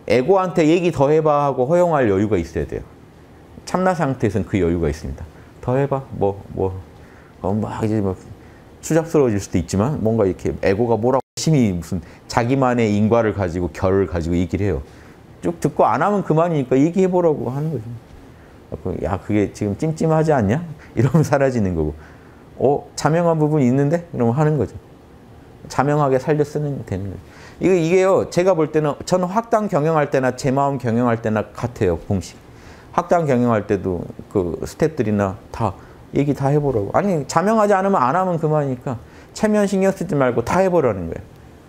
에고한테 얘기 더 해봐 하고 허용할 여유가 있어야 돼요. 참나 상태에서는 그 여유가 있습니다. 더 해봐. 막 이제 막 추잡스러워질 수도 있지만 뭔가 이렇게 에고가 뭐라고 열심히 무슨 자기만의 인과를 가지고 결을 가지고 얘기를 해요. 쭉 듣고 안 하면 그만이니까 얘기해보라고 하는 거죠. 야, 그게 지금 찜찜하지 않냐? 이러면 사라지는 거고. 자명한 부분이 있는데? 그러면 하는 거죠. 자명하게 살려 쓰는 되는 거죠. 이게요, 제가 볼 때는 저는 학당 경영할 때나 제 마음 경영할 때나 같아요, 공식. 학당 경영할 때도 그 스태프들이나 다 얘기 다 해보라고. 아니, 자명하지 않으면 안 하면 그만이니까 체면 신경 쓰지 말고 다 해보라는 거예요.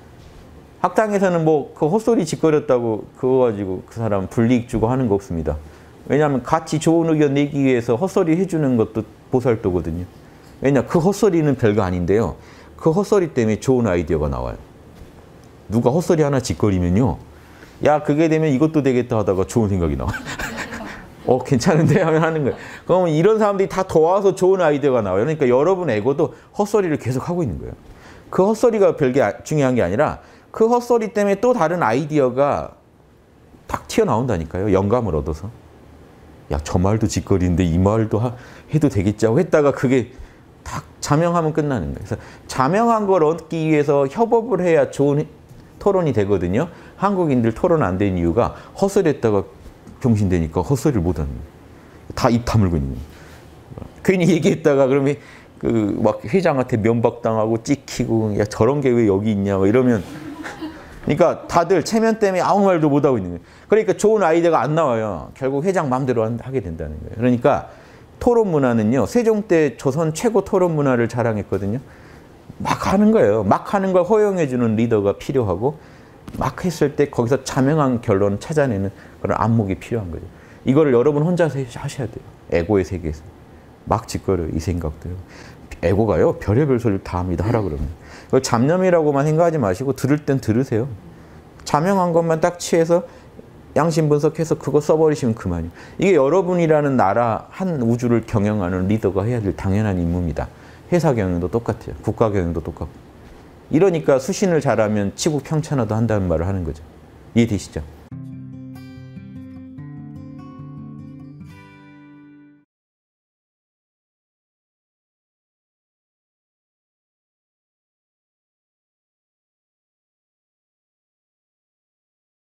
학당에서는 뭐 그 헛소리 짓거렸다고 그거 가지고 그 사람 불이익 주고 하는 거 없습니다. 왜냐하면 같이 좋은 의견 내기 위해서 헛소리 해주는 것도 보살도거든요. 왜냐, 그 헛소리는 별거 아닌데요. 그 헛소리 때문에 좋은 아이디어가 나와요. 누가 헛소리 하나 짓거리면요. 야, 그게 되면 이것도 되겠다 하다가 좋은 생각이 나와요. 괜찮은데? 하면 하는 거예요. 그러면 이런 사람들이 다 도와서 좋은 아이디어가 나와요. 그러니까 여러분 에고도 헛소리를 계속 하고 있는 거예요. 그 헛소리가 별게 중요한 게 아니라 그 헛소리 때문에 또 다른 아이디어가 딱 튀어나온다니까요. 영감을 얻어서. 야, 저 말도 짓거리인데 이 말도 해도 되겠지 하고 했다가 그게 딱 자명하면 끝나는 거예요. 그래서 자명한 걸 얻기 위해서 협업을 해야 좋은 토론이 되거든요. 한국인들 토론 안 되는 이유가 헛소리했다가 병신되니까 헛소리를 못하는 거예요. 다 입 다물고 있는 거예요. 괜히 얘기했다가 그러면 막 회장한테 면박당하고 찍히고 야, 저런 게 왜 여기 있냐 이러면 그러니까 다들 체면 때문에 아무 말도 못하고 있는 거예요. 그러니까 좋은 아이디어가 안 나와요. 결국 회장 마음대로 하게 된다는 거예요. 그러니까 토론 문화는요. 세종 때 조선 최고 토론 문화를 자랑했거든요. 막 하는 거예요. 막 하는 걸 허용해주는 리더가 필요하고 막 했을 때 거기서 자명한 결론을 찾아내는 그런 안목이 필요한 거죠. 이거를 여러분 혼자서 하셔야 돼요. 에고의 세계에서. 막 짓거려요. 이 생각도요. 에고가요. 별의별 소리를 다 합니다. 하라 그러면. 그걸 잡념이라고만 생각하지 마시고 들을 땐 들으세요. 자명한 것만 딱 취해서 양심 분석해서 그거 써버리시면 그만이에요. 이게 여러분이라는 나라 한 우주를 경영하는 리더가 해야 될 당연한 임무입니다. 회사 경영도 똑같아요. 국가 경영도 똑같고. 이러니까 수신을 잘하면 치국 평천하도 한다는 말을 하는 거죠. 이해되시죠?